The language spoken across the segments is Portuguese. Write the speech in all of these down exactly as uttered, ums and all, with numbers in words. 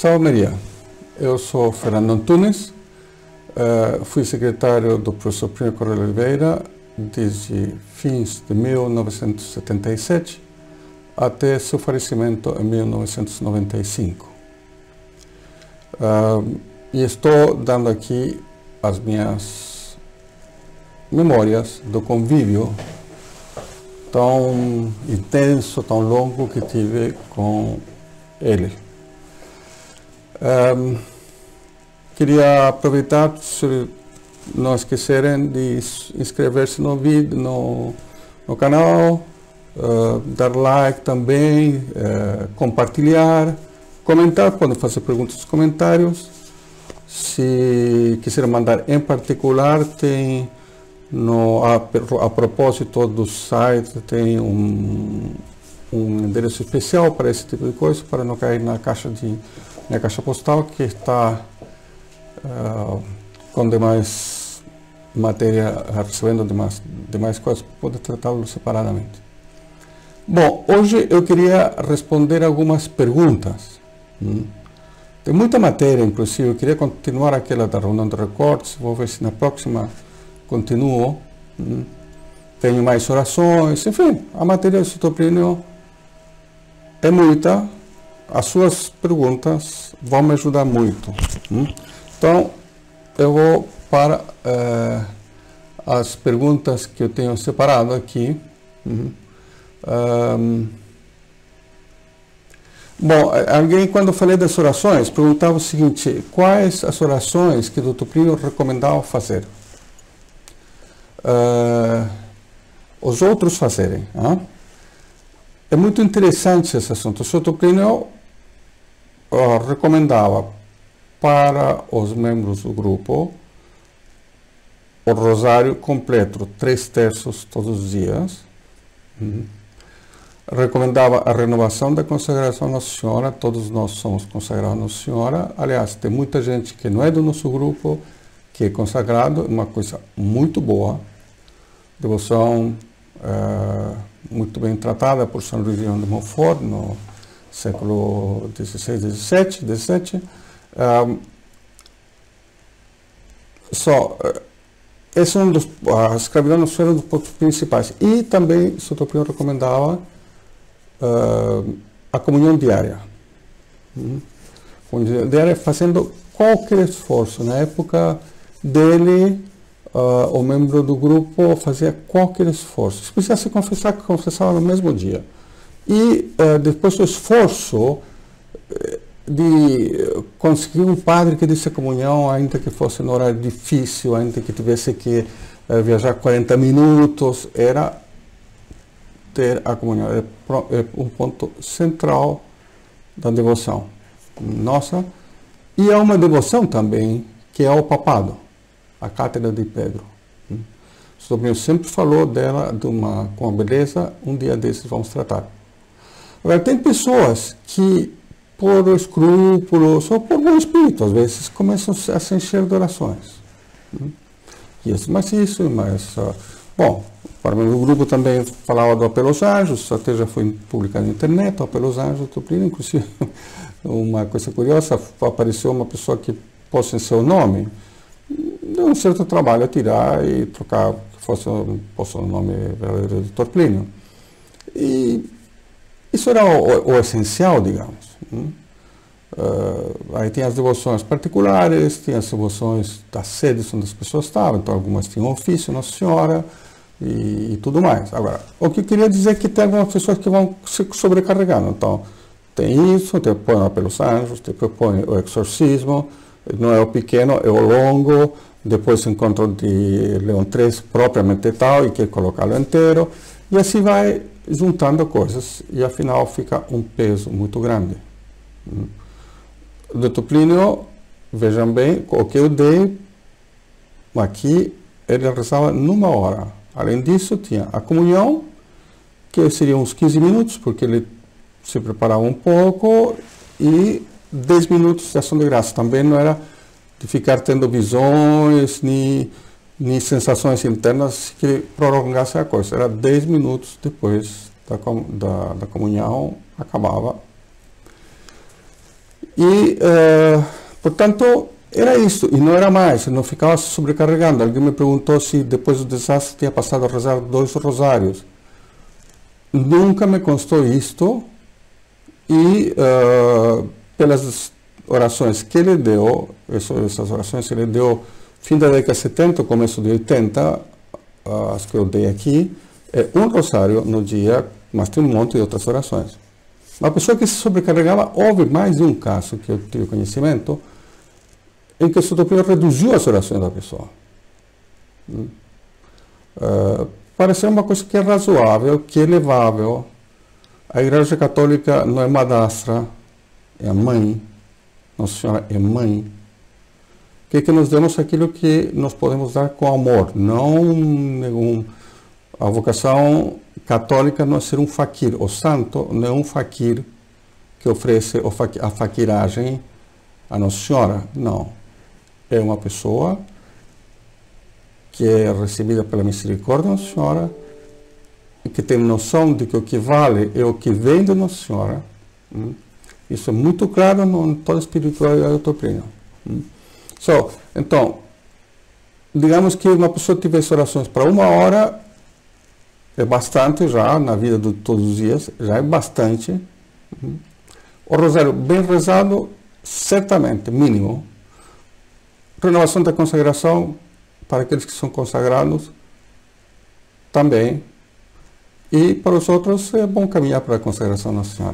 Salve Maria, eu sou Fernando Antunes, uh, fui secretário do professor Plínio Correia Oliveira desde fins de mil novecentos e setenta e sete até seu falecimento em mil novecentos e noventa e cinco. Uh, e estou dando aqui as minhas memórias do convívio tão intenso, tão longo que tive com ele. Um, queria aproveitar, se não esquecerem de inscrever-se no vídeo, no, no canal, uh, dar like também, uh, compartilhar, comentar, podem fazer perguntas nos comentários. Se quiser mandar em particular, tem no, a, a propósito do site, tem um, um endereço especial para esse tipo de coisa, para não cair na caixa de na caixa postal, que está uh, com demais matéria, recebendo demais, demais coisas, pode tratá-lo separadamente. Bom, hoje eu queria responder algumas perguntas. Hum. Tem muita matéria, inclusive, eu queria continuar aquela da reunião de recortes, vou ver se na próxima continuo. Hum. Tenho mais orações, enfim, a matéria do doutor Plínio é muita. As suas perguntas vão me ajudar muito. Hum? Então, eu vou para uh, as perguntas que eu tenho separado aqui. Hum? Um, bom, alguém, quando eu falei das orações, perguntava o seguinte: quais as orações que o doutor Plínio recomendava fazer? Uh, os outros fazerem. Hein? É muito interessante esse assunto. O doutor Plínio Uh, recomendava para os membros do grupo o rosário completo, três terços todos os dias. Uhum. Recomendava a renovação da consagração à Nossa Senhora, todos nós somos consagrados à Nossa Senhora. Aliás, tem muita gente que não é do nosso grupo, que é consagrado, uma coisa muito boa. Devoção uh, muito bem tratada por São Luís de Montfort, no século dezesseis, dezessete, dezessete. Um, só, esse é um dos, a escravidão não foi um dos pontos principais. E também o doutor Plínio recomendava uh, a comunhão diária. Hum? Comunhão diária fazendo qualquer esforço. Na época dele, uh, o membro do grupo fazia qualquer esforço. Se precisasse confessar, que confessava no mesmo dia. E uh, depois do esforço de conseguir um padre que desse a comunhão, ainda que fosse no horário difícil, ainda que tivesse que uh, viajar quarenta minutos, era ter a comunhão. É, é um ponto central da devoção nossa. E é uma devoção também que é o papado, a cátedra de Pedro. O doutor Plínio sempre falou dela de uma, com a beleza, um dia desses vamos tratar. Agora, tem pessoas que, por escrúpulos ou por bom espírito, às vezes, começam a se encher de orações. Isso, mas isso, mas... Uh, bom, para o meu grupo também falava do Apelo aos Anjos, até já foi publicado na internet, o Apelo aos Anjos, do Plínio, inclusive, uma coisa curiosa, apareceu uma pessoa que pôs em seu nome, deu um certo trabalho a tirar e trocar, que fosse fosse o nome verdadeiro do doutor Plínio. E isso era o, o essencial, digamos. Uh, aí tem as devoções particulares, tem as devoções das sedes onde as pessoas estavam, então algumas tinham ofício, Nossa Senhora e, e tudo mais. Agora, o que eu queria dizer é que tem algumas pessoas que vão se sobrecarregando. Então, tem isso, depois põe pelos anjos, depois põe o exorcismo, não é o pequeno, é o longo, depois o encontro de Leão treze propriamente tal, e quer colocá-lo inteiro, e assim vai juntando coisas, e afinal fica um peso muito grande. O doutor Plínio, vejam bem, o que eu dei aqui, ele rezava numa hora. Além disso, tinha a comunhão, que seria uns quinze minutos, porque ele se preparava um pouco, e dez minutos de ação de graça. Também não era de ficar tendo visões, nem, nem sensações internas que prolongasse a coisa. Era dez minutos depois da, da, da comunhão, acabava. E, uh, portanto, era isso, e não era mais, não ficava se sobrecarregando. Alguém me perguntou se depois do desastre tinha passado a rezar dois rosários. Nunca me constou isto, e uh, pelas orações que ele deu, essas orações que ele deu fim da década de setenta, começo de oitenta, uh, as que eu dei aqui, é um rosário no dia, mas tem um monte de outras orações. Uma pessoa que se sobrecarregava, houve mais de um caso que eu tive conhecimento, em que o Santo Prior reduziu as orações da pessoa. Uh, parece uma coisa que é razoável, que é levável. A Igreja Católica não é madrastra, é a mãe. Nossa Senhora é mãe. Que, que nos demos aquilo que nós podemos dar com amor, não nenhum. A vocação católica não é ser um faquir. O santo não é um faquir que oferece a faquiragem a Nossa Senhora, não. É uma pessoa que é recebida pela misericórdia da Nossa Senhora e que tem noção de que o que vale é o que vem de Nossa Senhora. Hum? Isso é muito claro em toda a espiritualidade da doutrina. Hum? So, então, digamos que uma pessoa tivesse orações para uma hora, é bastante já, na vida de todos os dias, já é bastante. Hum? O rosário bem rezado, certamente, mínimo. Renovação da consagração, para aqueles que são consagrados, também. E para os outros, é bom caminhar para a consagração Nossa Senhora.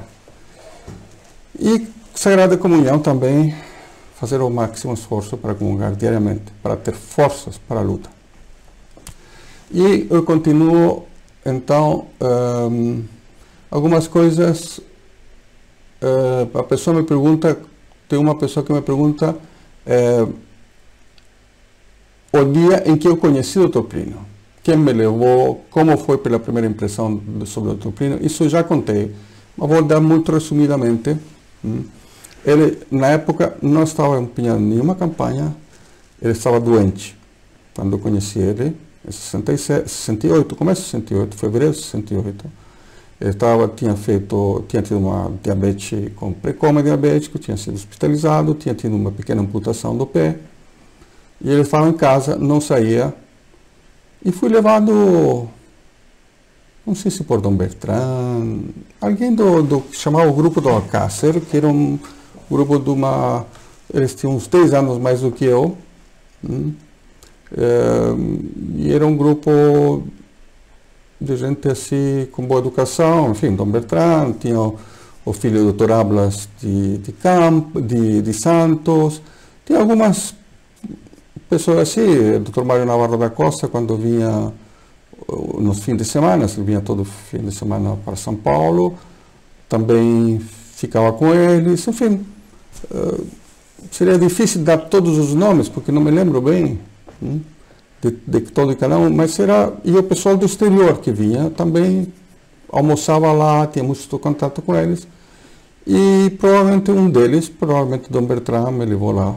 E Sagrada Comunhão também, fazer o máximo esforço para comungar diariamente, para ter forças para a luta. E eu continuo, então, um, algumas coisas. Uh, a pessoa me pergunta, tem uma pessoa que me pergunta uh, o dia em que eu conheci o doutor Plínio, quem me levou, como foi pela primeira impressão sobre o doutor Plínio. Isso eu já contei, mas vou dar muito resumidamente. Ele, na época, não estava empenhando nenhuma campanha, ele estava doente. Quando eu conheci ele, em sessenta e sete, sessenta e oito, começo de sessenta e oito, fevereiro de sessenta e oito, ele estava, tinha feito, tinha tido uma diabetes com pré-coma diabético, tinha sido hospitalizado, tinha tido uma pequena amputação do pé, e ele estava em casa, não saía, e fui levado, não sei se por Dom Bertrand, alguém do, do que chamava o grupo do Alcácer, que era um grupo de uma, eles tinham uns dez anos mais do que eu, hum, é, e era um grupo de gente assim, com boa educação, enfim, Dom Bertrand, tinha o, o filho do doutor Ablas de, de, Camp, de, de Santos, tinha algumas pessoas assim, o doutor Mário Navarro da Costa, quando vinha nos fins de semana, ele vinha todo fim de semana para São Paulo, também ficava com eles, enfim, uh, seria difícil dar todos os nomes, porque não me lembro bem hum, de, de todo e cada um, mas era, e o pessoal do exterior que vinha também almoçava lá, tinha muito contato com eles, e provavelmente um deles, provavelmente Dom Bertrand, me levou lá,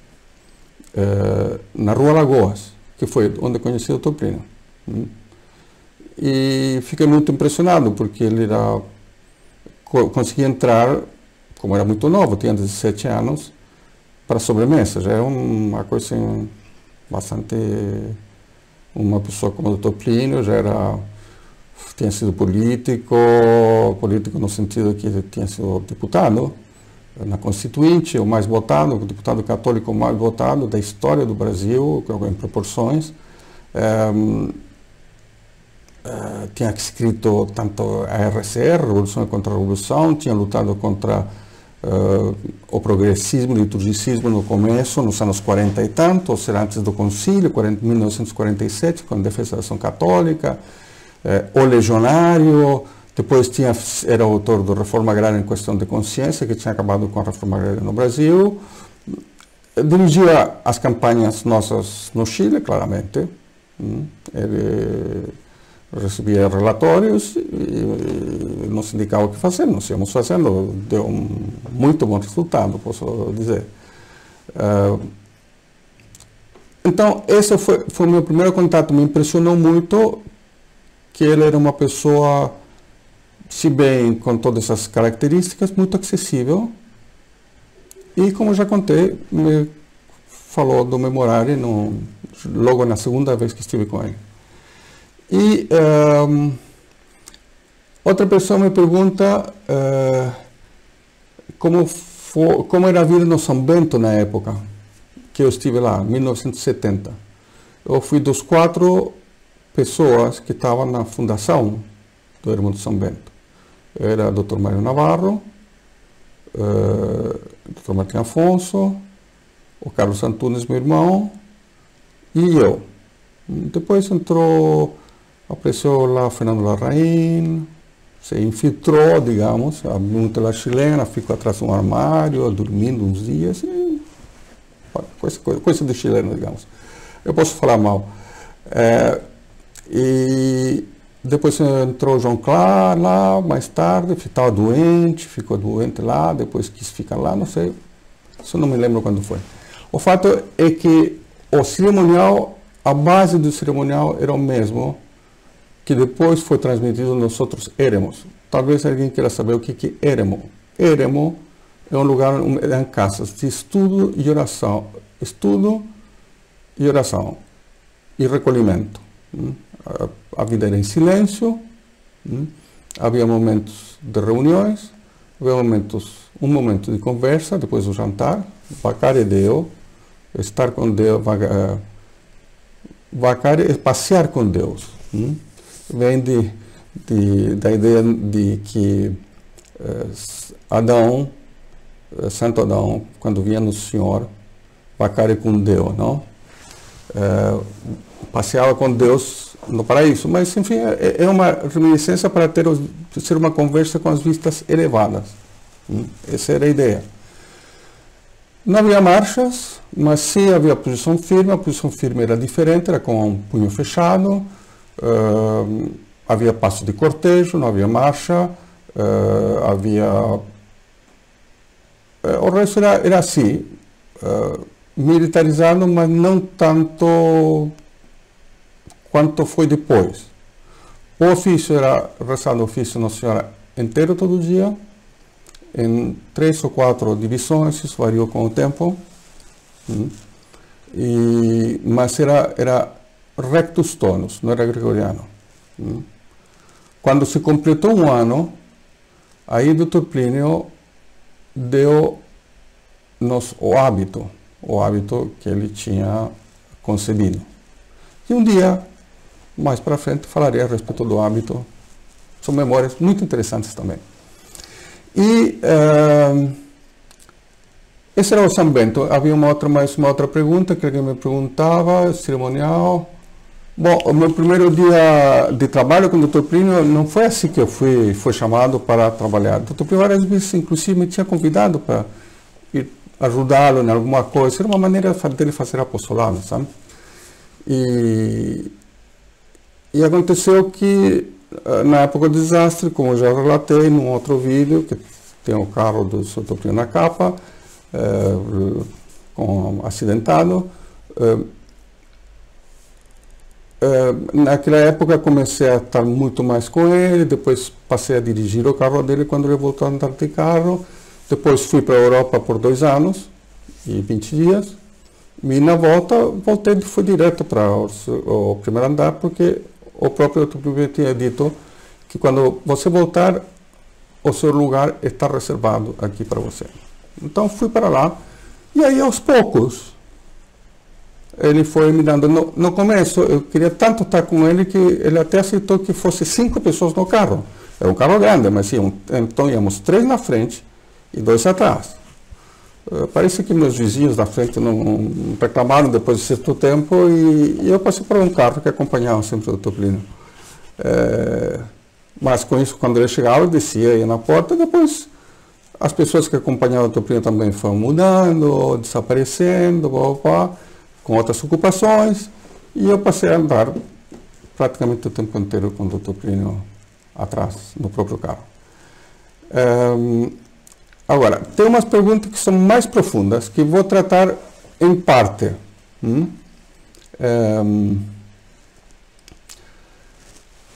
uh, na Rua Lagoas, que foi onde conheci o doutor Plínio. Hum. E fiquei muito impressionado, porque ele era, conseguia entrar, como era muito novo, tinha dezessete anos, para a sobremesa. Já é uma coisa assim, bastante... Uma pessoa como o doutor Plínio já era, tinha sido político, político no sentido que ele tinha sido deputado na Constituinte, o mais votado, o deputado católico mais votado da história do Brasil, em proporções. Um, Uh, tinha escrito tanto a R C R, Revolução contra a Revolução, tinha lutado contra uh, o progressismo, o liturgicismo no começo, nos anos quarenta e tanto, ou seja, antes do concílio, mil novecentos e quarenta e sete, com a defesa da ação católica, uh, o legionário, depois tinha, era autor do Reforma Agrária em Questão de Consciência, que tinha acabado com a Reforma Agrária no Brasil, dirigia as campanhas nossas no Chile, claramente, hum, ele recebia relatórios e nos indicava o que fazer, nós íamos fazendo, deu um muito bom resultado, posso dizer. Uh, então, esse foi, foi o meu primeiro contato, me impressionou muito que ele era uma pessoa, se bem com todas essas características, muito acessível, E como já contei, me falou do memorário no, logo na segunda vez que estive com ele. E um, outra pessoa me pergunta uh, como, for, como era a vida no São Bento na época que eu estive lá, mil novecentos e setenta. Eu fui dos quatro pessoas que estavam na fundação do Ermo de São Bento. Era doutor Mário Navarro, uh, doutor Martim Afonso, o Carlos Antunes, meu irmão, e eu. Depois entrou, apareceu lá o Fernando Larraín, se infiltrou, digamos, a música chilena, ficou atrás de um armário, dormindo uns dias, e, coisa, coisa, coisa de chileno, digamos. Eu posso falar mal. É, e depois entrou o João Clar lá, mais tarde, estava doente, ficou doente lá, depois quis ficar lá, não sei, isso não me lembro quando foi. O fato é que o cerimonial, a base do cerimonial era o mesmo que depois foi transmitido nos outros eremos. Talvez alguém queira saber o que é eremo. Eremo é um lugar, em casas de estudo e oração, estudo e oração e recolhimento. A vida era em silêncio, havia momentos de reuniões, havia momentos, um momento de conversa, depois do jantar, vacar e Deus, estar com Deus, vacar é passear com Deus. Vem de, de, da ideia de que eh, Adão, eh, Santo Adão, quando vinha no Senhor, vacar com Deus, não? Eh, passeava com Deus no paraíso, mas enfim, é, é uma reminiscência para ter, ser uma conversa com as vistas elevadas. Hum? Essa era a ideia. Não havia marchas, mas sim havia posição firme. A posição firme era diferente, era com um punho fechado, uh, havia passo de cortejo, não havia marcha, uh, havia... Uh, o resto era, era assim, uh, militarizado, mas não tanto quanto foi depois. O ofício era rezado o ofício Nossa Senhora inteiro todo dia, em três ou quatro divisões, isso variou com o tempo, hum, e, mas era, era rectus tonus, não era gregoriano. Hum. Quando se completou um ano, aí o doutor Plínio deu-nos o hábito, o hábito que ele tinha concebido. E um dia, mais para frente, falarei a respeito do hábito. São memórias muito interessantes também. E uh, esse era o São Bento. Havia uma outra, mais uma outra pergunta que alguém me perguntava, cerimonial. Bom, o meu primeiro dia de trabalho com o doutor Plínio não foi assim que eu fui, fui chamado para trabalhar. O doutor Plínio várias vezes, inclusive, me tinha convidado para ir ajudá-lo em alguma coisa. Era uma maneira dele fazer apostolado, sabe? E, e aconteceu que, na época do desastre, como eu já relatei num outro vídeo, que tem o carro do doutor Plínio na capa, é, com acidentado, é, é, naquela época comecei a estar muito mais com ele, depois passei a dirigir o carro dele quando ele voltou a andar de carro, depois fui para a Europa por dois anos e vinte dias, e na volta voltei, fui direto para o, o primeiro andar, porque o próprio doutor Plínio tinha dito que quando você voltar, o seu lugar está reservado aqui para você. Então fui para lá, e aí aos poucos, ele foi me dando, no, no começo eu queria tanto estar com ele que ele até aceitou que fosse cinco pessoas no carro. Era um carro grande, mas sim, um, então íamos três na frente e dois atrás. Uh, parece que meus vizinhos da frente não, não reclamaram depois de certo tempo, e, e eu passei para um carro que acompanhava sempre o doutor Plínio. É, mas com isso, quando ele chegava, eu descia, ia na porta, depois as pessoas que acompanhavam o doutor Plínio também foram mudando, desaparecendo, blá, blá, blá, com outras ocupações, e eu passei a andar praticamente o tempo inteiro com o doutor Plínio atrás, no próprio carro. É, agora, tem umas perguntas que são mais profundas, que vou tratar em parte. Hum? É,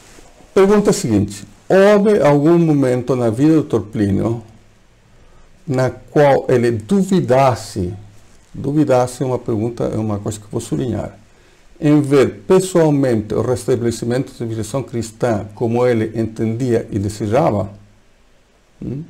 pergunta seguinte: houve algum momento na vida do doutor Plínio na qual ele duvidasse, duvidasse é uma pergunta, é uma coisa que vou sublinhar, em ver pessoalmente o restabelecimento da civilização cristã como ele entendia e desejava, hum?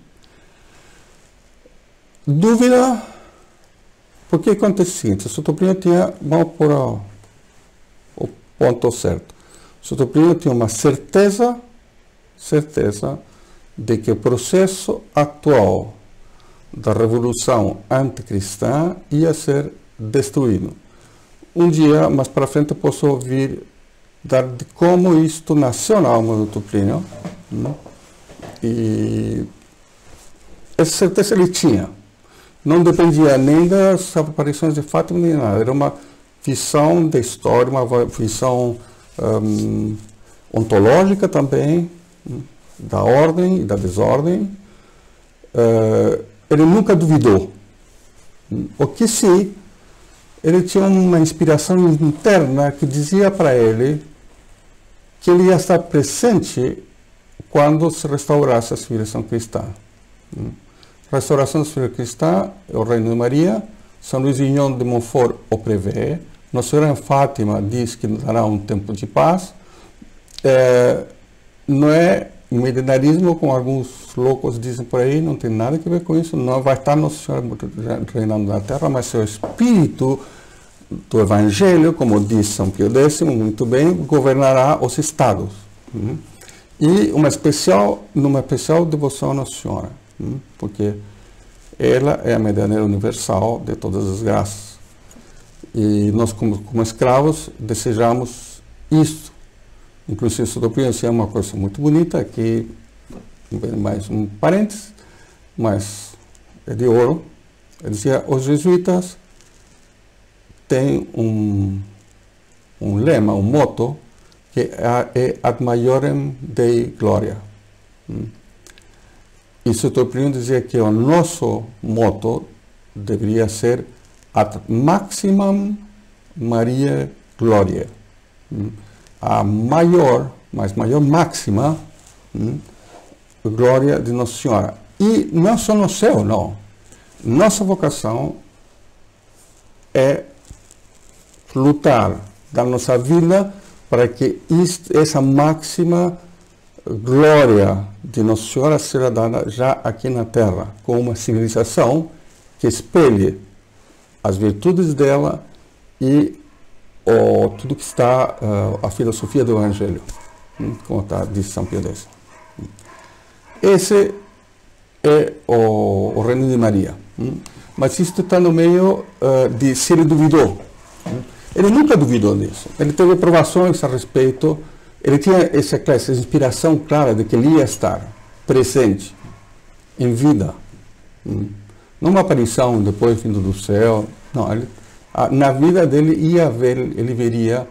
Dúvida, porque acontece o seguinte, Sutoplínio tinha, vamos por o, o ponto certo, Sutoplínio tinha uma certeza, certeza de que o processo atual da revolução anticristã ia ser destruído. Um dia, mais para frente, posso ouvir dar de como isto nasceu na alma do Plínio, né? E essa certeza ele tinha. Não dependia nem das aparições de Fátima, nem nada. Era uma visão da história, uma visão um, ontológica também, né? Da ordem e da desordem. Uh, ele nunca duvidou. O que sim, ele tinha uma inspiração interna que dizia para ele que ele ia estar presente quando se restaurasse a civilização cristã. A restauração da civilização cristã é o Reino de Maria, São Luís Vignon de Montfort o prevê, Nossa Senhora em Fátima diz que dará um tempo de paz. É, não é milenarismo, como alguns loucos dizem por aí, não tem nada a ver com isso, não vai estar Nossa Senhora reinando na Terra, mas é o Espírito do Evangelho, como diz São Pio décimo, muito bem, governará os estados. Hum? E uma especial, numa especial devoção à Nossa Senhora, hum? Porque ela é a medianeira universal de todas as graças. E nós, como, como escravos, desejamos isso. Inclusive, o Sutoplínio é uma coisa muito bonita, aqui, mais um parênteses, mas é de ouro. Ele dizia, os jesuítas têm um, um lema, um motto, que é ad maiorem Dei gloria. E o Sutoplínio dizia que o nosso motto deveria ser ad maximum Mariae gloria. A maior, mas maior máxima, hum, glória de Nossa Senhora. E não só no céu, não. Nossa vocação é lutar da nossa vida para que isto, essa máxima glória de Nossa Senhora seja dada já aqui na Terra, com uma civilização que espelhe as virtudes dela e ou tudo que está, uh, a filosofia do Evangelho, hum, como está, diz São Pio décimo. Esse é o, o Reino de Maria. Hum. Mas isto está no meio uh, de se ele duvidou. Hum. Ele nunca duvidou disso. Ele teve provações a respeito, ele tinha essa, essa inspiração clara de que ele ia estar presente, em vida. Hum. Não uma aparição depois vindo do céu, não, ele na vida dele ia ver, ele veria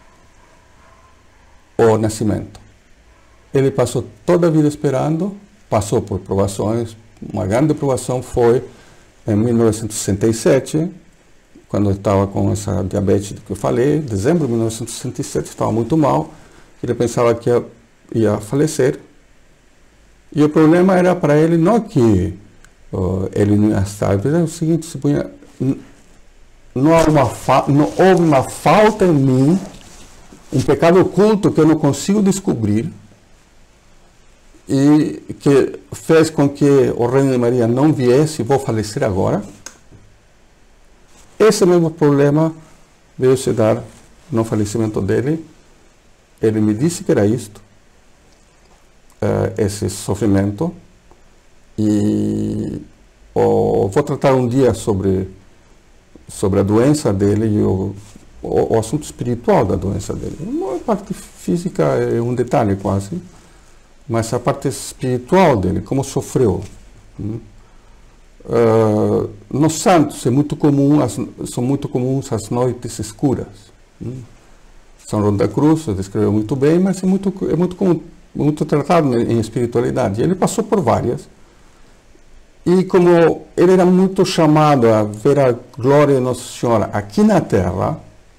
o nascimento. Ele passou toda a vida esperando, passou por provações. Uma grande provação foi em mil novecentos e sessenta e sete, quando eu estava com essa diabetes que eu falei, em dezembro de mil novecentos e sessenta e sete, estava muito mal, ele pensava que ia, ia falecer. E o problema era para ele não que uh, ele não ia estar, era o seguinte, se punha, Não, há uma fa não houve uma falta em mim, um pecado oculto que eu não consigo descobrir e que fez com que o Reino de Maria não viesse e vou falecer agora. Esse mesmo problema veio se dar no falecimento dele. Ele me disse que era isto, uh, esse sofrimento, e oh, vou tratar um dia sobre sobre a doença dele e o, o, o assunto espiritual da doença dele. A parte física é um detalhe quase, mas a parte espiritual dele, como sofreu. Uh, nos santos é muito comum, as, são muito comuns as noites escuras. São João da Cruz descreveu muito bem, mas é muito, é muito, comum, muito tratado em espiritualidade. Ele passou por várias. E como ele era muito chamado a ver a glória de Nossa Senhora aqui na Terra,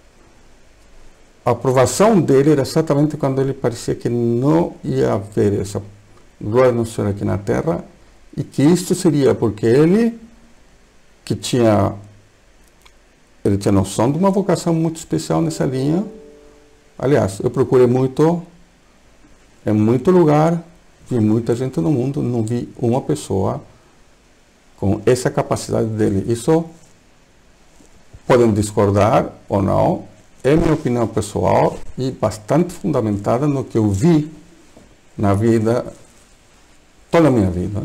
a aprovação dele era exatamente quando ele parecia que não ia ver essa glória de Nossa Senhora aqui na Terra, e que isto seria porque ele que tinha ele tinha noção de uma vocação muito especial nessa linha. Aliás, eu procurei muito em muito lugar, vi muita gente no mundo, não vi uma pessoa com essa capacidade dele. Isso podemos discordar ou não, é minha opinião pessoal e bastante fundamentada no que eu vi na vida, toda a minha vida.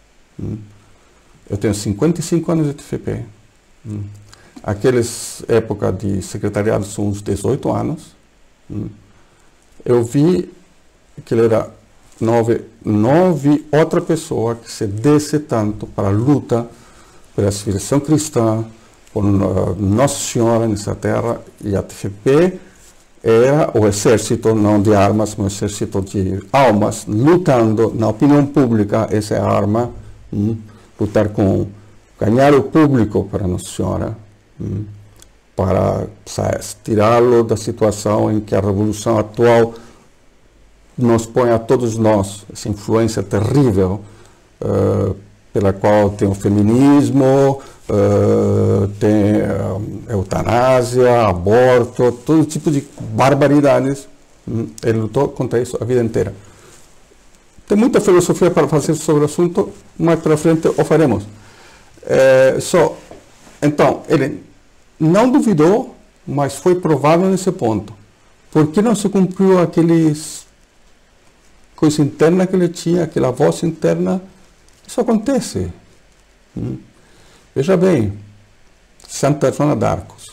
Eu tenho cinquenta e cinco anos de T F P. Aquelas épocas de secretariado são uns dezoito anos. Eu vi que ele era nove, não vi outra pessoa que se desse tanto para a luta pela civilização cristã, por Nossa Senhora nessa terra, e a T F P era o exército, não de armas, mas o exército de almas, lutando na opinião pública, essa é a arma, hum, lutar com, ganhar o público para Nossa Senhora, hum, para tirá-lo da situação em que a revolução atual nos põe a todos nós, essa influência terrível, uh, pela qual tem o feminismo, uh, tem uh, eutanásia, aborto, todo tipo de barbaridades. Hum, ele lutou contra isso a vida inteira. Tem muita filosofia para fazer sobre o assunto, mais para frente o faremos. É, só, então, ele não duvidou, mas foi provado nesse ponto. Por que não se cumpriu aqueles coisa interna que ele tinha, aquela voz interna? Isso acontece. Hum. Veja bem, Santa Joana d'Arcos,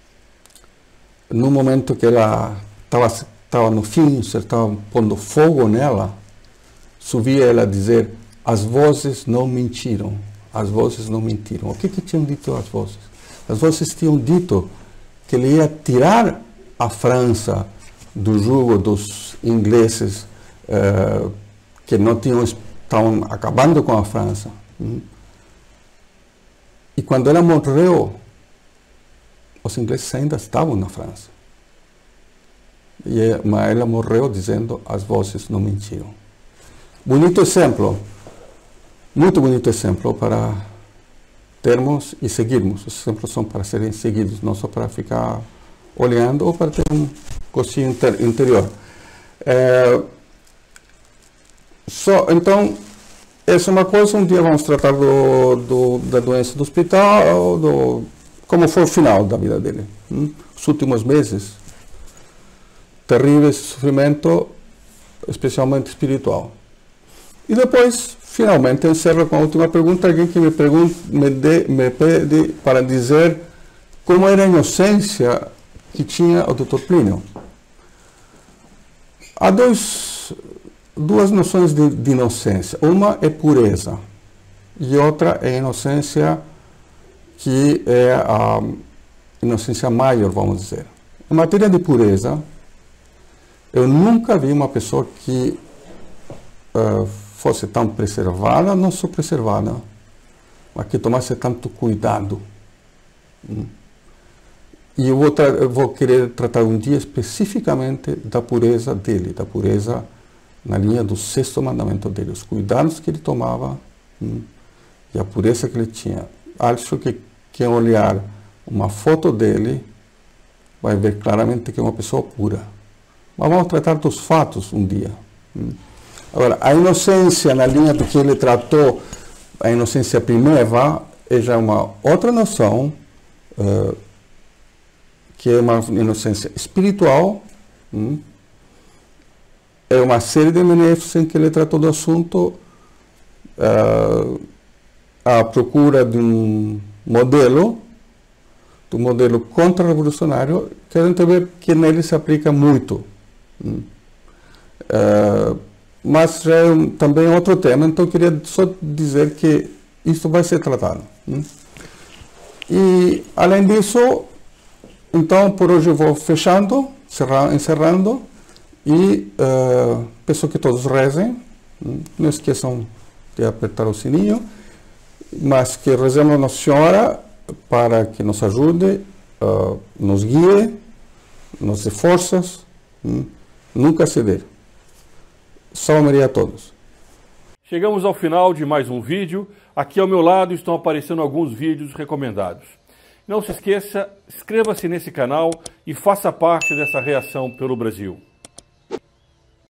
no momento que ela estava no fim, você estava pondo fogo nela, subia ela a dizer: as vozes não mentiram, as vozes não mentiram. O que que tinham dito as vozes? As vozes tinham dito que ele ia tirar a França do jugo dos ingleses, uh, que não tinham, estavam acabando com a França. Hum. E quando ela morreu, os ingleses ainda estavam na França. E, mas ela morreu dizendo: as vozes não mentiram. Bonito exemplo, muito bonito exemplo para termos e seguirmos. Os exemplos são para serem seguidos, não só para ficar olhando ou para ter um gostinho inter, interior. É, só, então, essa é uma coisa. Um dia vamos tratar do, do, da doença do hospital, do, como foi o final da vida dele. Hum? Os últimos meses, terríveis sofrimento, especialmente espiritual. E depois, finalmente, encerro com a última pergunta. Alguém que me, pergunta, me, de, me pede para dizer como era a inocência que tinha o doutor Plínio. Há dois, duas noções de, de inocência. Uma é pureza e outra é inocência, que é a inocência maior, vamos dizer. Em matéria de pureza, eu nunca vi uma pessoa que uh, fosse tão preservada, não só preservada, mas que tomasse tanto cuidado. Hum. E eu vou, eu vou querer tratar um dia especificamente da pureza dele, da pureza na linha do sexto mandamento dele, os cuidados que ele tomava, hum, e a pureza que ele tinha. Acho que quem olhar uma foto dele vai ver claramente que é uma pessoa pura. Mas vamos tratar dos fatos um dia. Hum. Agora, a inocência na linha do que ele tratou, a inocência primeva, é já uma outra noção, uh, que é uma inocência espiritual. Hum, é uma série de benefícios em que ele tratou do assunto, uh, à procura de um modelo, de um modelo contra-revolucionário, que a gente vê que nele se aplica muito. Hum. Uh, mas já é um, também outro tema, então eu queria só dizer que isso vai ser tratado. Hum. E, além disso, então, por hoje eu vou fechando, encerra, encerrando, e uh, peço que todos rezem, hum. Não esqueçam de apertar o sininho, mas que rezemos a Nossa Senhora para que nos ajude, uh, nos guie, nos dê forças, hum. Nunca ceder. Salve Maria a todos. Chegamos ao final de mais um vídeo. Aqui ao meu lado estão aparecendo alguns vídeos recomendados. Não se esqueça, inscreva-se nesse canal e faça parte dessa reação pelo Brasil.